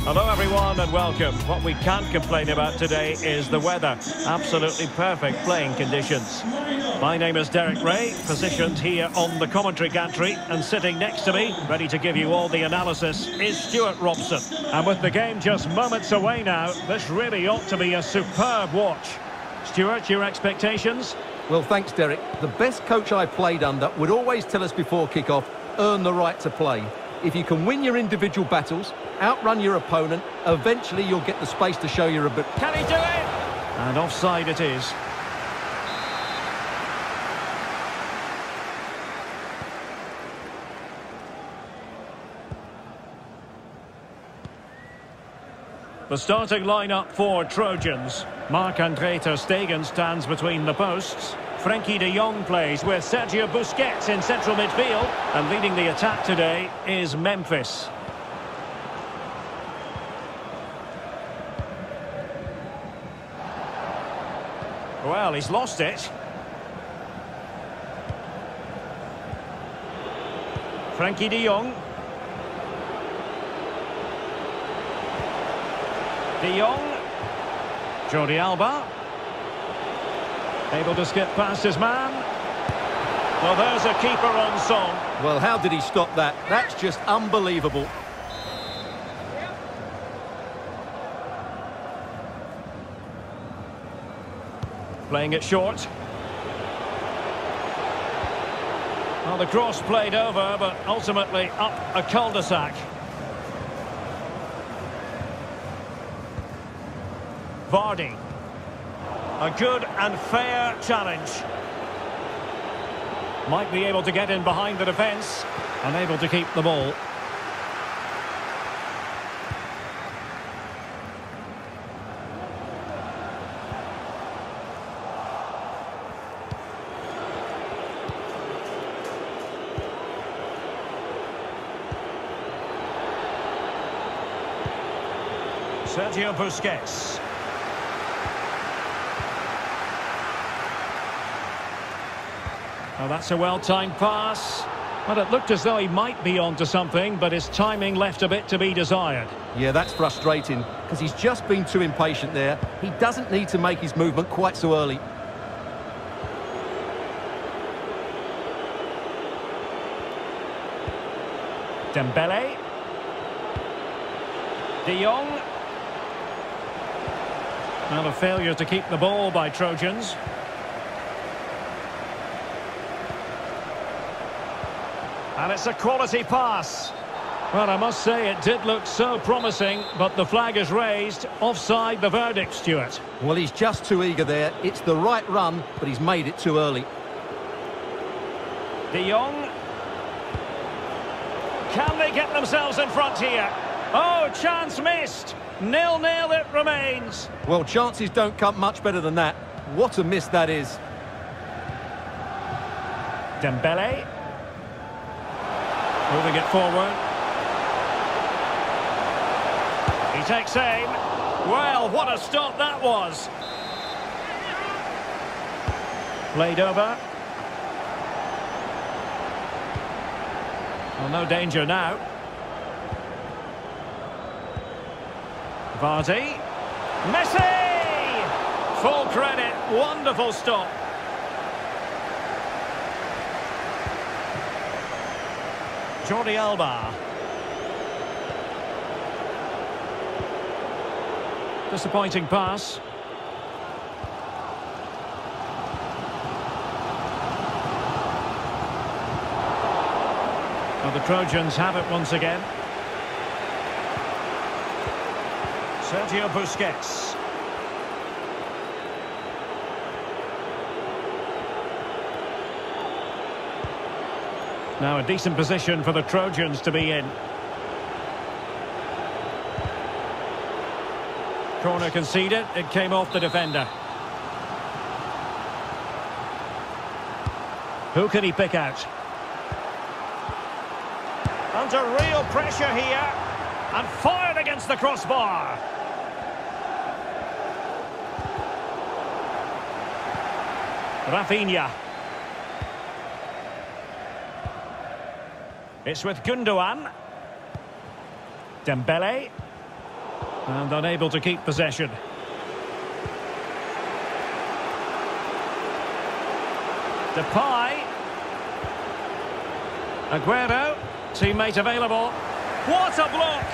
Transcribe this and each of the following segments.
Hello everyone and welcome. What we can't complain about today is the weather. Absolutely perfect playing conditions. My name is Derek Ray, positioned here on the commentary gantry, and sitting next to me, ready to give you all the analysis, is Stuart Robson. And with the game just moments away now, this really ought to be a superb watch. Stuart, your expectations? Well, thanks, Derek. The best coach I played under would always tell us before kick-off, earn the right to play. If you can win your individual battles, outrun your opponent, eventually you'll get the space to show your ability. Can he do it? And offside it is. The starting lineup for Trojans. Marc-Andre ter Stegen stands between the posts. Frenkie de Jong plays with Sergio Busquets in central midfield. And leading the attack today is Memphis. Well, he's lost it. Frenkie de Jong. De Jong. Jordi Alba. Able to skip past his man. Well, there's a keeper on song. Well, how did he stop that? That's just unbelievable. Playing it short. Well, the cross played over, but ultimately up a cul-de-sac. Vardy. A good and fair challenge. Might be able to get in behind the defence. Unable to keep the ball. Sergio Busquets. Oh, that's a well-timed pass. Well, it looked as though he might be onto something, but his timing left a bit to be desired. Yeah, that's frustrating, because he's just been too impatient there. He doesn't need to make his movement quite so early. Dembele. De Jong. And a failure to keep the ball by Trojans. And it's a quality pass. Well, I must say it did look so promising, but the flag is raised. Offside the verdict, Stuart. Well, he's just too eager there. It's the right run, but he's made it too early. De Jong. Can they get themselves in front here? Oh, chance missed. 0-0 it remains. Well, chances don't come much better than that. What a miss that is. Dembele. Moving it forward. He takes aim. Well, what a stop that was. Played over. Well, no danger now. Vardy. Messi! Full credit. Wonderful stop. Jordi Alba. Disappointing pass. Well, the Trojans have it once again. Sergio Busquets. Now a decent position for the Trojans to be in. Corner conceded, it came off the defender. Who can he pick out? Under real pressure here, and fired against the crossbar. Rafinha. It's with Gundogan. Dembele. And unable to keep possession. Depay. Aguero. Teammate available. What a block!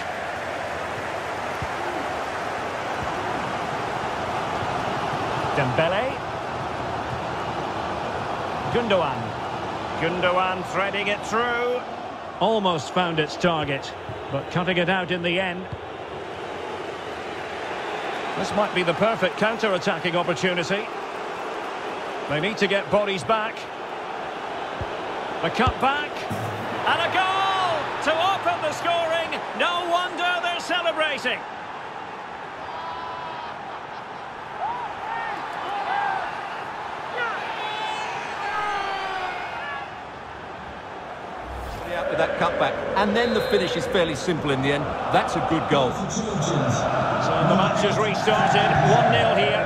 Dembele. Gundogan. Gundogan threading it through. Almost found its target, but cutting it out in the end. This might be the perfect counter-attacking opportunity. They need to get bodies back. The cut back. And a goal to open the scoring. No wonder they're celebrating. Out with that cutback, and then the finish is fairly simple in the end. That's a good goal. So the match has restarted. 1-0 here.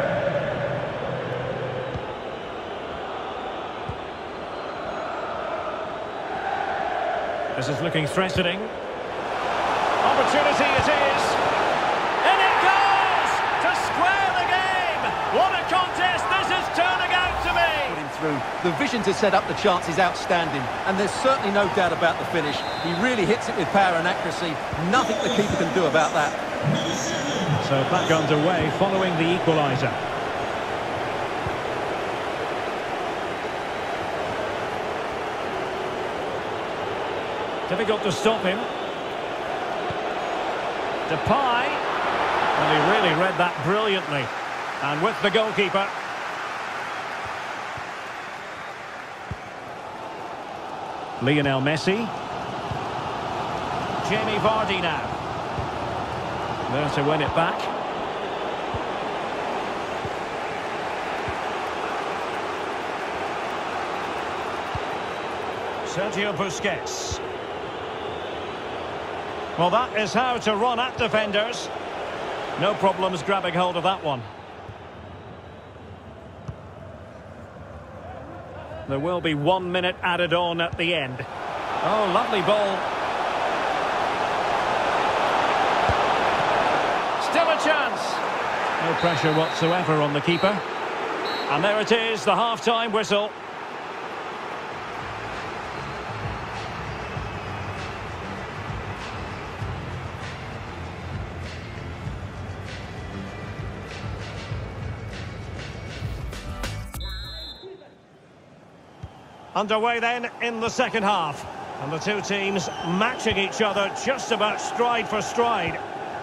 This is looking threatening. Opportunity it is. And it goes to square the game. What a contest this is turning out to be. Put him through. The vision to set up the chance is outstanding, and there's certainly no doubt about the finish. He really hits it with power and accuracy. Nothing the keeper can do about that. So back underway following the equaliser. Difficult to stop him. Depay. And he really read that brilliantly. And with the goalkeeper. Lionel Messi. Jamie Vardy now. There to win it back. Sergio Busquets. Well, that is how to run at defenders. No problems grabbing hold of that one. There will be 1 minute added on at the end. Oh, lovely ball. Still a chance. No pressure whatsoever on the keeper. And there it is, the half-time whistle. Underway then in the second half. And the two teams matching each other just about stride for stride.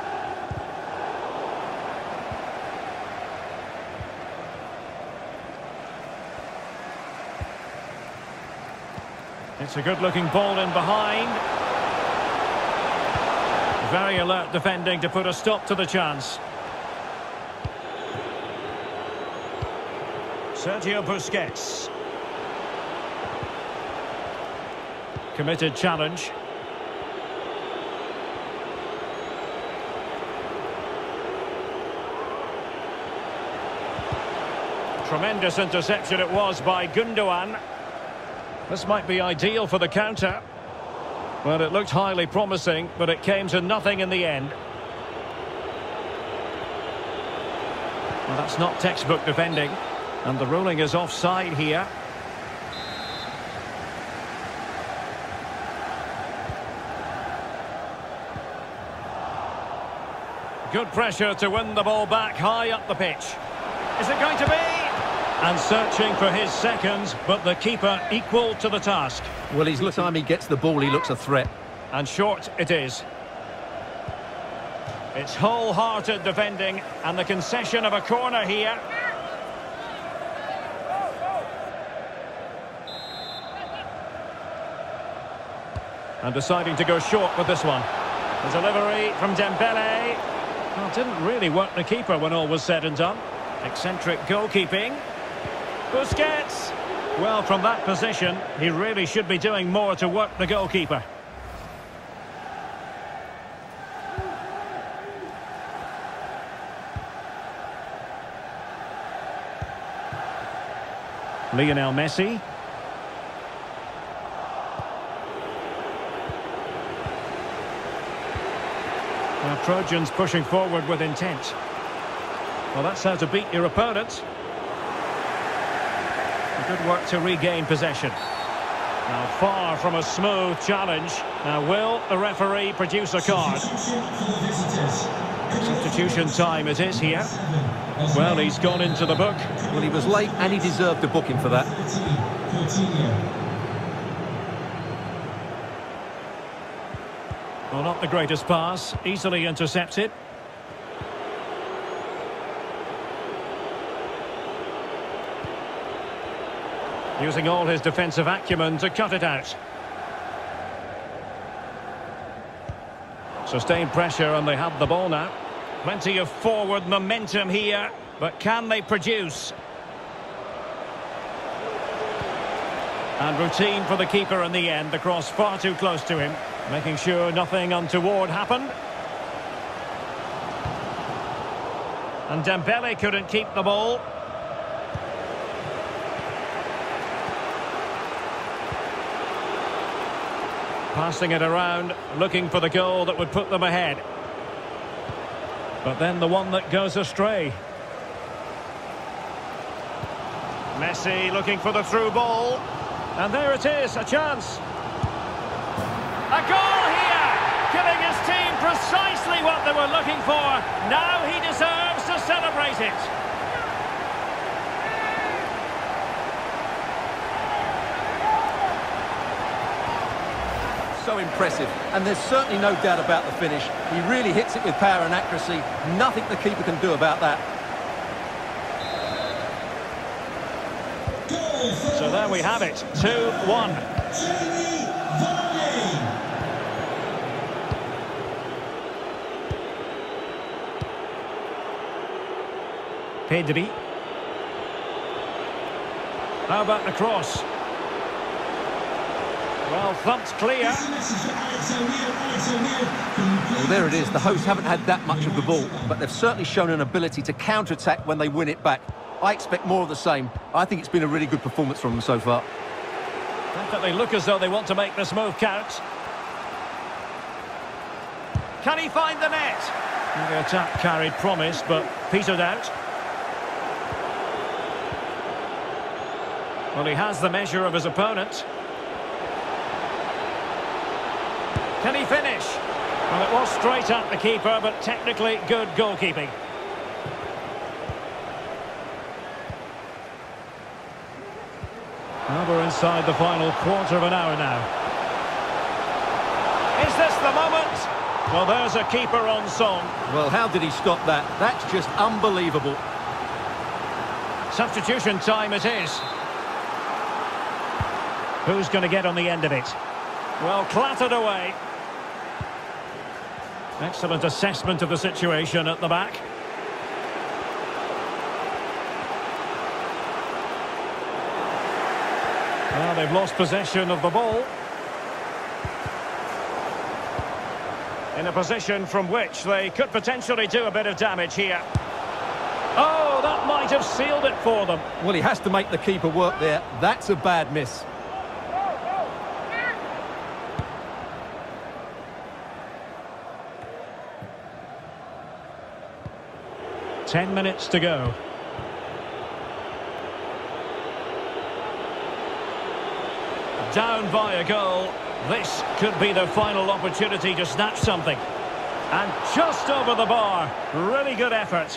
It's a good-looking ball in behind. Very alert defending to put a stop to the chance. Sergio Busquets. Committed challenge. Tremendous interception it was by Gundogan. This might be ideal for the counter. Well, it looked highly promising, but it came to nothing in the end. Well, that's not textbook defending. And the ruling is offside here. Good pressure to win the ball back high up the pitch. Is it going to be? And searching for his seconds, but the keeper equal to the task. Well, each time he gets the ball, he looks a threat. And short it is. It's wholehearted defending, and the concession of a corner here. And deciding to go short with this one. The delivery from Dembele. Well, it didn't really work the keeper when all was said and done. Eccentric goalkeeping. Busquets. Well, from that position, he really should be doing more to work the goalkeeper. Lionel Messi. Now Trojans pushing forward with intent. Well, that's how to beat your opponent. Good work to regain possession. Now far from a smooth challenge. Now will the referee produce a card? Substitution time it is here. Well, he's gone into the book. Well, he was late and he deserved a booking for that. Well, not the greatest pass. Easily intercepted. Using all his defensive acumen to cut it out. Sustained pressure and they have the ball now. Plenty of forward momentum here, but can they produce? And routine for the keeper in the end. The cross far too close to him, making sure nothing untoward happened. And Dembele couldn't keep the ball. Passing it around, looking for the goal that would put them ahead. But then the one that goes astray. Messi looking for the through ball. And there it is, a chance. A goal here! Giving his team precisely what they were looking for. Now he deserves to celebrate it. So impressive, and there's certainly no doubt about the finish. He really hits it with power and accuracy. Nothing the keeper can do about that. So there we have it, 2-1. Pedri. How about the cross? Well, thumped clear. Well, there it is. The hosts haven't had that much of the ball, but they've certainly shown an ability to counter-attack when they win it back. I expect more of the same. I think it's been a really good performance from them so far. Definitely look as though they want to make this move count. Can he find the net? And the attack carried promise, but petered out. Well, he has the measure of his opponent. Can he finish? Well, it was straight at the keeper, but technically good goalkeeping. Well, we're inside the final quarter of an hour now. Is this the moment? Well, there's a keeper on song. Well, how did he stop that? That's just unbelievable. Substitution time it is. Who's going to get on the end of it? Well, clattered away. Excellent assessment of the situation at the back. Well, they've lost possession of the ball. In a position from which they could potentially do a bit of damage here. Oh, that might have sealed it for them. Well, he has to make the keeper work there. That's a bad miss. Ten minutes to go. Down by a goal. This could be the final opportunity to snatch something. And just over the bar. Really good effort.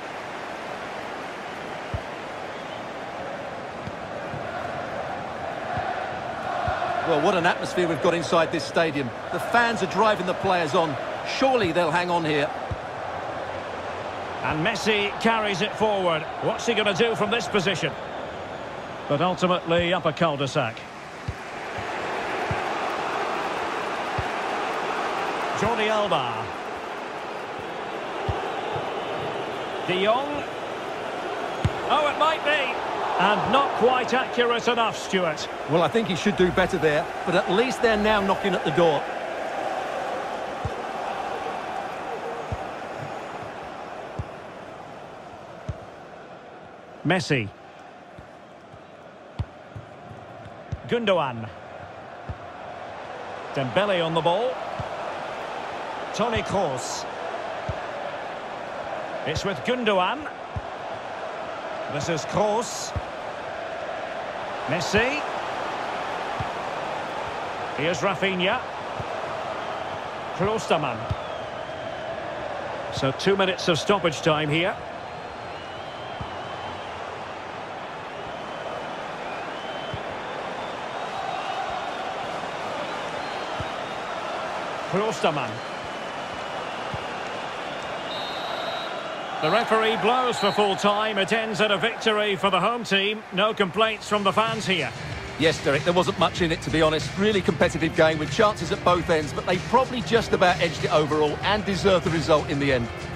Well, what an atmosphere we've got inside this stadium. The fans are driving the players on. Surely they'll hang on here. And Messi carries it forward. What's he going to do from this position? But ultimately up a cul-de-sac. Jordi Alba. De Jong. Oh, it might be. And not quite accurate enough, Stuart. Well, I think he should do better there, but at least they're now knocking at the door. Messi. Gundogan. Dembele on the ball. Toni Kroos. It's with Gundogan. This is Kroos. Messi. Here's Rafinha. Klostermann. So 2 minutes of stoppage time here. Klostermann. The referee blows for full time. It ends at a victory for the home team. No complaints from the fans here. Yes, Derek, there wasn't much in it, to be honest. Really competitive game with chances at both ends, but they probably just about edged it overall and deserved the result in the end.